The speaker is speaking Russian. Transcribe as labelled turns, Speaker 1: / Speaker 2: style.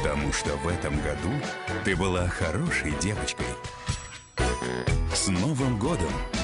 Speaker 1: Потому что в этом году ты была хорошей девочкой. С Новым годом!